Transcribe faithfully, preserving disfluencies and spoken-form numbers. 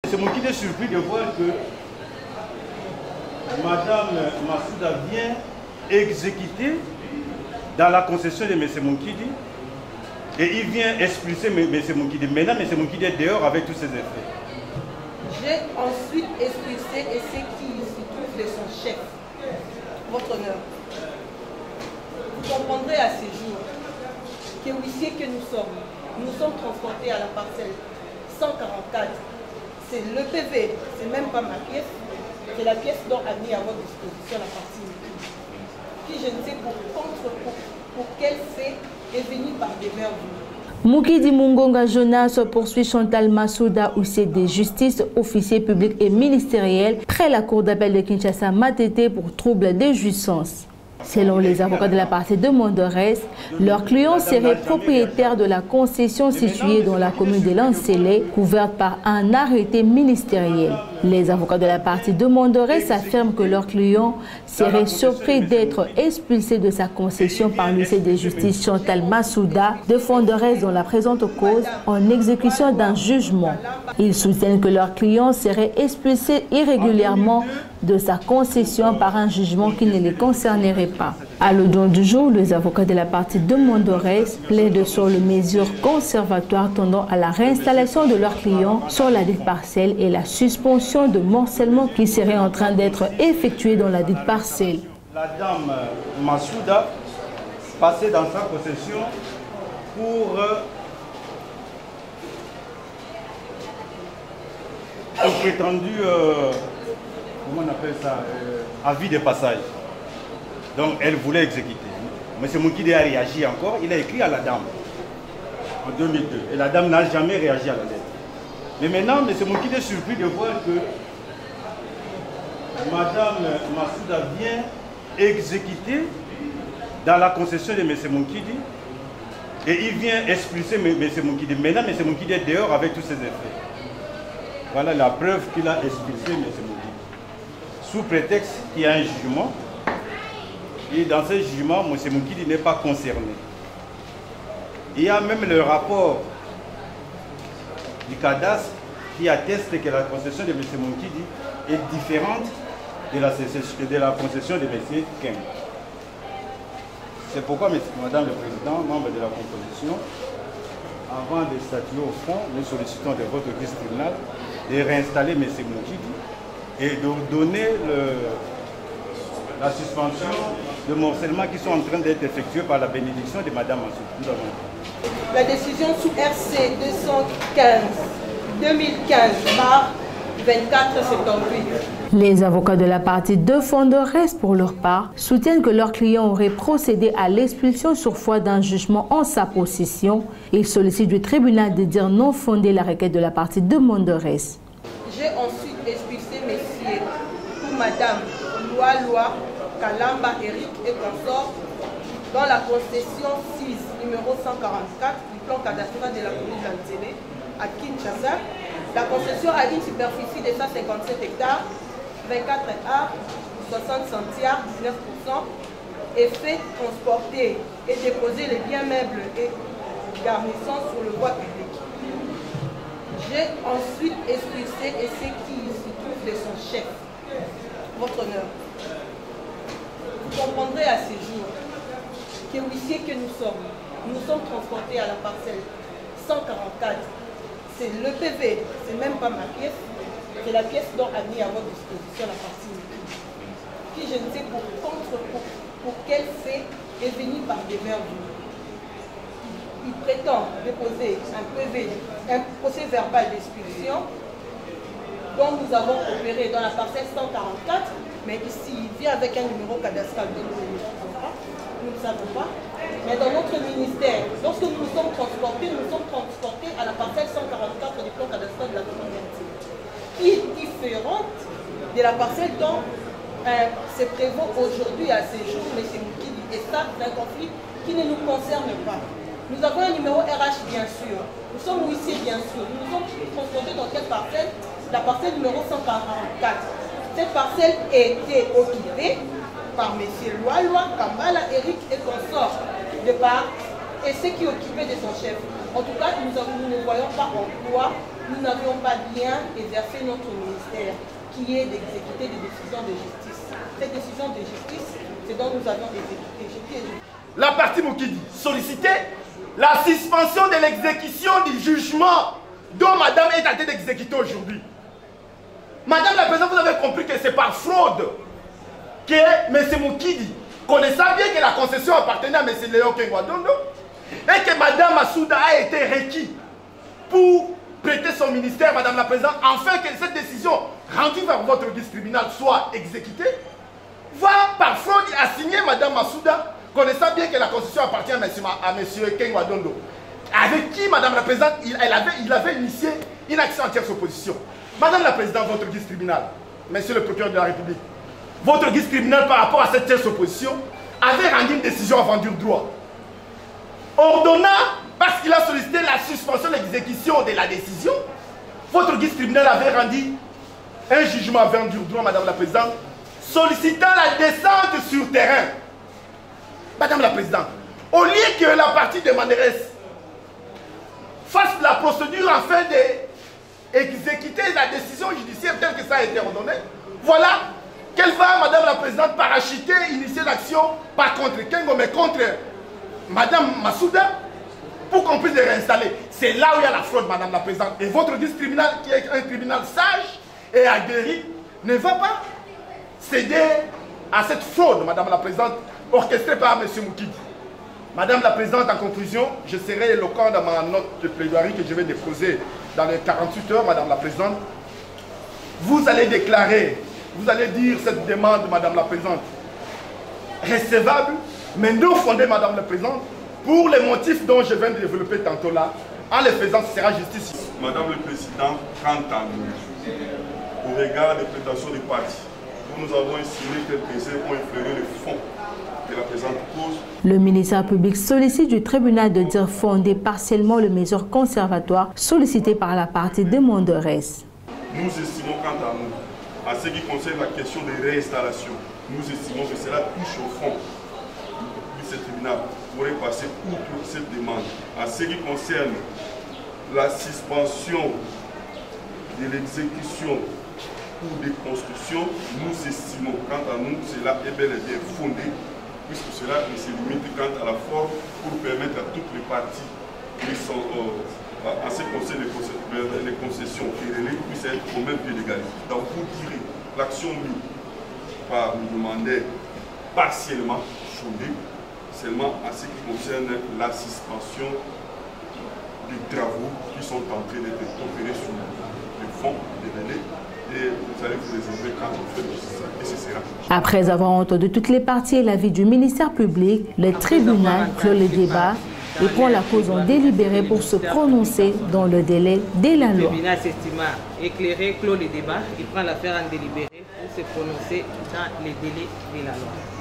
C'est mon qui est surpris de voir que Madame Massouda vient exécuter dans la concession de M. Moukidi et il vient expulser M. Moukidi. Maintenant, M. Moukidi est dehors avec tous ses effets. J'ai ensuite expulsé et c'est qui se trouve de son chef, votre honneur. Vous comprendrez à ce jour que huissier que nous sommes, nous sommes transportés à la parcelle cent quarante-quatre. C'est le P V, c'est même pas ma pièce, c'est la pièce dont a mis à votre disposition la partie qui je ne sais pour contre pour, pour quel fait est venu par des mères. Moukidi Mungonga Jonas poursuit Chantal Massouda, huissier de justice, officier public et ministériel, près la cour d'appel de Kinshasa Matete pour trouble de jouissance. Selon les avocats de la partie demanderesse, leur client serait propriétaire de la concession située dans la commune de Lancelé, couverte par un arrêté ministériel. Les avocats de la partie demanderesse affirment que leur client serait surpris d'être expulsé de sa concession par l'huissier de justice Chantal Massouda, défenderesse dans la présente cause, en exécution d'un jugement. Ils soutiennent que leur client serait expulsé irrégulièrement de sa concession par un jugement qui ne les concernerait pas. À l'audition du jour, les avocats de la partie demanderesse plaident sur les mesures conservatoires tendant à la réinstallation de leurs clients sur la dite parcelle et la suspension de morcellement qui serait en train d'être effectuée dans la dite parcelle. La dame Massouda passait dans sa possession pour euh, un prétendu, euh, comment on appelle ça, euh, avis de passage. Donc elle voulait exécuter. M. Moukidi a réagi encore, il a écrit à la dame en deux mille deux. Et la dame n'a jamais réagi à la lettre. Mais maintenant, M. Moukidi est surpris de voir que Madame Massouda vient exécuter dans la concession de M. Moukidi et il vient expulser M. Moukidi. Maintenant, M. Moukidi est dehors avec tous ses effets. Voilà la preuve qu'il a expulsé M. Moukidi. Sous prétexte qu'il y a un jugement. Et dans ce jugement, M. Moukidi n'est pas concerné. Il y a même le rapport du cadastre qui atteste que la concession de M. Moukidi est différente de la, de la concession de M. Kem. C'est pourquoi, Madame le Président, membre de la composition, avant de statuer au fond, nous sollicitons de votre vice-tribunal de réinstaller M. Moukidi et de donner le, la suspension de morcellement qui sont en train d'être effectués par la bénédiction de Mme Massouda. La décision sous R C deux cent quinze deux mille quinze par vingt-quatre septembre. Les avocats de la partie défenderesse, pour leur part, soutiennent que leur client aurait procédé à l'expulsion sur foi d'un jugement en sa possession. Ils sollicitent du tribunal de dire non fondé la requête de la partie demanderesse. J'ai ensuite expulsé messieurs pour Madame Loi Loi Kalamba, Eric et consorts dans la concession six, numéro cent quarante-quatre du plan cadastral de la commune d'Anzélé à Kinshasa. La concession a une superficie de cent cinquante-sept hectares, vingt-quatre arts, soixante centiares, dix-neuf pour cent, et fait transporter et déposer les biens meubles et garnissons sur le voie public. J'ai ensuite expulsé et c'est qui se trouve de son chef, votre honneur. Vous comprendrez à ce jour que huissier que nous sommes, nous sommes transportés à la parcelle cent quarante-quatre. C'est le P V, c'est même pas ma pièce, c'est la pièce dont a mis à votre disposition la partie qui je ne sais pour contre pour, pour quel fait est venu par des mères. Il prétend déposer un P V, un procès verbal d'expulsion dont nous avons opéré dans la parcelle cent quarante-quatre. Mais ici, il vient avec un numéro cadastral de nous, nous ne savons pas. Mais dans notre ministère, lorsque nous nous sommes transportés, nous nous sommes transportés à la parcelle cent quarante-quatre du plan cadastral de la communauté, qui est différente de la parcelle dont euh, se prévaut aujourd'hui à ces jours, M. Moukidi. Et ça, c'est un conflit qui ne nous concerne pas. Nous avons un numéro R H, bien sûr. Nous sommes huissiers, bien sûr. Nous nous sommes transportés dans quelle parcelle? La parcelle numéro cent quarante-quatre. Cette parcelle a été occupée par M. Loi Loi Kamala, Eric et consorts de part et ceux qui occupaient de son chef. En tout cas, nous, nous ne voyons pas en quoi nous n'avions pas bien exercé notre ministère, qui est d'exécuter des décisions de justice. Cette décision de justice, c'est dont nous avions exécuté. La partie Moukidi sollicitait la suspension de l'exécution du jugement dont madame est en train d'exécuter aujourd'hui. Madame la Présidente, vous avez compris que c'est par fraude que M. Moukidi, connaissant bien que la concession appartenait à M. Léon Kengwadondo, et que madame Massouda a été requis pour prêter son ministère, madame la Présidente, afin que cette décision rendue vers votre registre tribunal soit exécutée, va par fraude assigner madame Massouda, connaissant bien que la concession appartient à M. à M. Kengwadondo, avec qui, madame la Présidente, il, elle avait, il avait initié une action en tierce opposition. Madame la Présidente, votre registre tribunal, Monsieur le procureur de la République, votre registre tribunal par rapport à cette tierce opposition avait rendu une décision à vendu droit. Ordonnant, parce qu'il a sollicité la suspension de l'exécution de la décision, votre registre tribunal avait rendu un jugement à vendu droit, madame la Présidente, sollicitant la descente sur terrain. Madame la Présidente, au lieu que la partie demanderesse fasse la procédure afin d'exécuter la décision judiciaire telle que ça a été ordonné, voilà qu'elle va, madame la Présidente, parachuter, initier l'action, pas contre Kengo, mais contre madame Massouda, pour qu'on puisse les réinstaller. C'est là où il y a la fraude, madame la Présidente. Et votre registre tribunal, qui est un tribunal sage et aguerri, ne va pas céder à cette fraude, madame la Présidente, orchestrée par M. Moukidi. Madame la Présidente, en conclusion, je serai éloquent dans ma note de plaidoirie que je vais déposer dans les quarante-huit heures, madame la Présidente. Vous allez déclarer, vous allez dire cette demande, madame la Présidente, recevable, mais non fondée, madame la Présidente, pour les motifs dont je viens de développer tantôt là. En les faisant, ce sera justice. Madame le Président, quant à nous, au regard des prétentions des partis, nous avons estimé que quelques-uns ont effleuré le fond de la présente cause. Le ministère public sollicite du tribunal de dire fonder partiellement le mesure conservatoire sollicité par la partie demanderesse. Nous estimons quant à nous, à ce qui concerne la question de réinstallation, nous estimons que cela touche au fond de ce tribunal. Pourrait passer outre cette demande. À ce qui concerne la suspension de l'exécution ou de construction, nous estimons quant à nous cela est bel et bien fondé, puisque cela ne se limite quant à la forme pour permettre à toutes les parties qui sont euh, à ce qui concerne les concessions et les relais puissent être au même pied d'égalité. Donc vous direz l'action mise par le demandeur partiellement fondée seulement à ce qui concerne la suspension des travaux qui sont en train d'être opérés sur le fond des relais. Et vous allez vous réserver quand on fait ça, et ce sera. Après avoir entendu toutes les parties et l'avis du ministère public, le tribunal clôt le débat et prend la cause en délibéré pour se prononcer dans le délai de la loi. Le tribunal s'estima éclairé, clôt le débat, il prend l'affaire en délibéré pour se prononcer dans les délais de la loi.